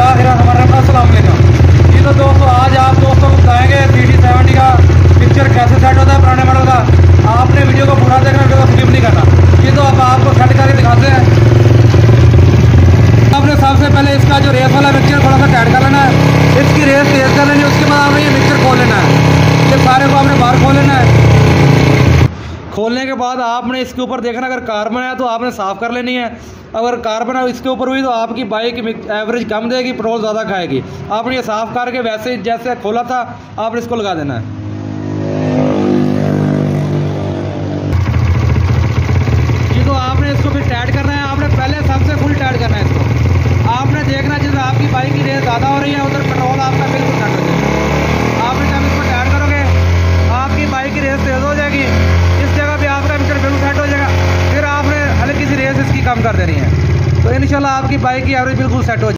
अस्सलाम वालेकुम। जी तो दोस्तों, आज आप दोस्तों को बताएंगे CD70 का पिक्चर कैसे सेट होता है पुराने मॉडल का। आपने वीडियो को पूरा देखना, वीडियो को स्किप नहीं करना। ये तो अब आपको सेट करके दिखाते हैं। आपने सबसे पहले इसका जो रेस वाला मिक्सचर थोड़ा सा टाइट कर लेना है, इसकी रेस तेज कर लेनी है। उसके बाद आपने ये मिक्सचर खोल लेना है। ये सारे को आपने बाहर खोल लेना है। खोलने के बाद आपने इसके ऊपर देखना, अगर कार्बन है तो आपने साफ़ कर लेनी है। अगर कार्बन है इसके ऊपर हुई तो आपकी बाइक एवरेज कम देगी, पेट्रोल ज़्यादा खाएगी। आपने ये साफ़ करके वैसे जैसे खोला था आपने इसको लगा देना है। जी तो आपने इसको फिर टाइट करना है। आपने पहले सबसे फुल टाइट करना है इसको। आपने देखना जिधर आपकी बाइक की रेस ज़्यादा हो रही है उधर पेट्रोल आपका बिल्कुल सेट हो जाएगा। आपने जब इसको टाइट करोगे आपकी बाइक की रेस तेज़ हो जाएगी। इस जगह पे आपका मिक्सर बिल्कुल सेट हो जाएगा। फिर आपने हल्की सी रेस इसकी कम कर देनी है, तो इंशाल्लाह आपकी बाइक की एवरेज बिल्कुल सेट हो जाएगी।